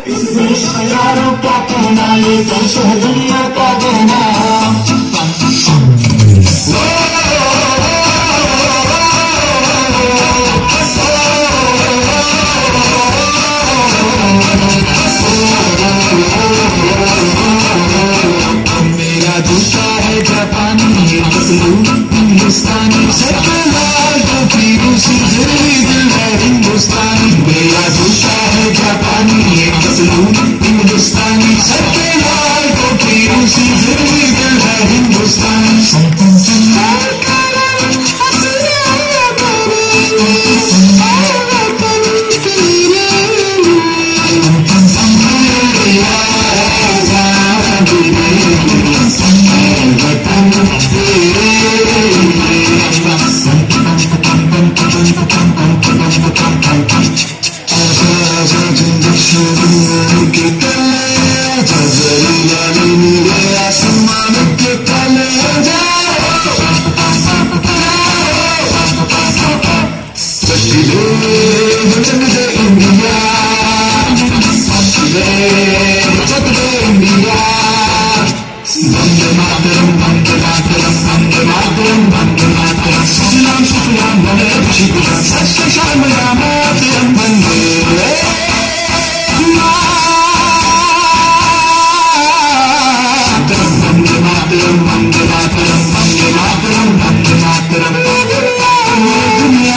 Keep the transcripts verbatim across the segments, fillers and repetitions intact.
इस देश का यारों क्या कहना, ये देश है दुनिया का गहना। मेरा दूसरा है जापानी, ये पतलू हिंदुस्तानी, सबके लाल टोपी रूसी, दिल भी दिल है हिंदुस्तानी। मेरा दूसरा है जापानी, ये पतलू हिंदुस्तानी, सबके लाल टोपी रूसी, दिल भी दिल है हिंदुस्तानी। वंदे मातरम, वंदे मातरम, वंदे मातरम, वंदे मातरम, सुजलाम सुफलाम भवेत् सस्य श्यामलां मातरम वंदे मातरम, वंदे मातरम, वंदे मातरम, वंदे मातरम, वंदे मातरम। दुनिया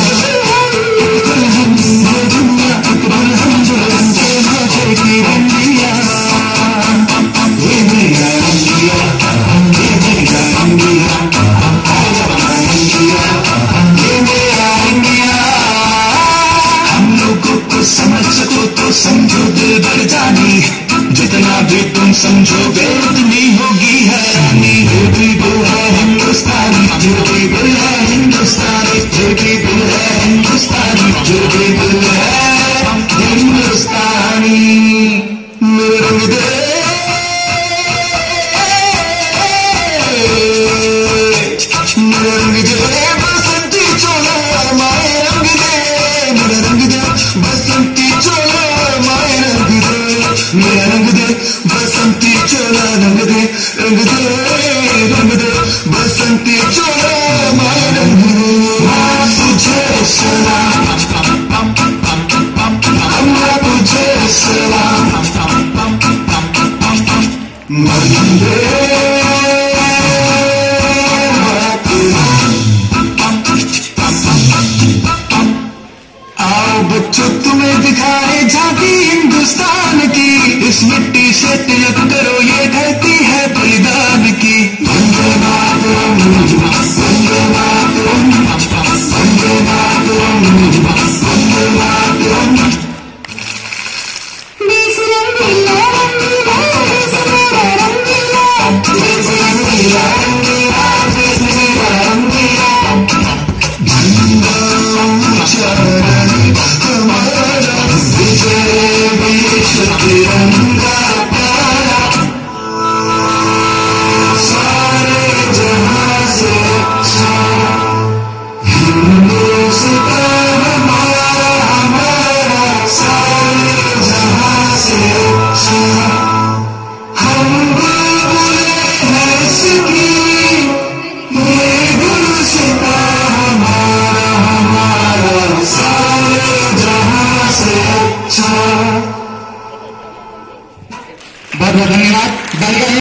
दुनिया हम जो बनते हैं की बंदिया, ये मेरा इंडिया, ये मेरा इंडिया, ये मेरा इंडिया। हम लोगों को समझ सको तो समझो दिल भर जानी, जितना भी तुम समझोगे उतनी होगी हैरानी। ये भी दिल है हिंदुस्तानी, ये भी दिल है हिंदुस्तानी, ये भी दिल है हिंदुस्तानी, ये भी दिल है हिंदुस्तानी। मेरे रंग दे, मेरे रंग दे बसंती चोला माए रंग दे, मेरे रंग दे बसंती चोला माए रंग दे, मेरा रंग दे बसंती चोला रंग दे, रंग दे रंग दे बसंती चोला माए रंग दे। मैं तुझे सलाम, मैं तुझे सलाम वंदे। बच्चों तुम्हें दिखाए झांकी हिंदुस्तान की, इस मिट्टी से तिलक करो ये धरती है बलिदान की। वंदे मातरम, वंदे मातरम, वंदे मातरम, वंदे मातरम। देश रंगीला रंगीला, देश मेरा रंगीला, देश रंगीला रंगीला, देश मेरा रंगीला। झंडा ऊंचा हमारा विजय बीच तिरंगा प्यारा, सारे जहां से अच्छा हिंदुस्तान हमारा, हमारा सारे जहां से अच्छा। हम बुलबुले हैं इसकी, ये गुलसिता हमारा, हमारा सारे जहां से अच्छा। बहुत बहुत धन्यवाद।